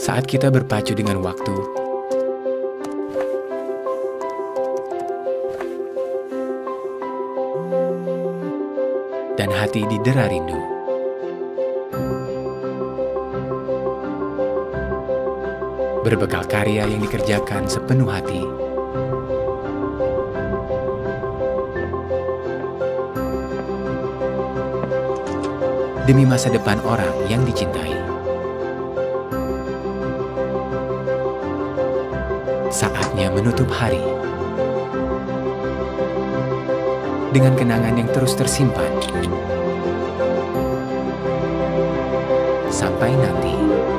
Saat kita berpacu dengan waktu, dan hati didera rindu. Berbekal karya yang dikerjakan sepenuh hati, demi masa depan orang yang dicintai. Saatnya menutup hari dengan kenangan yang terus tersimpan sampai nanti.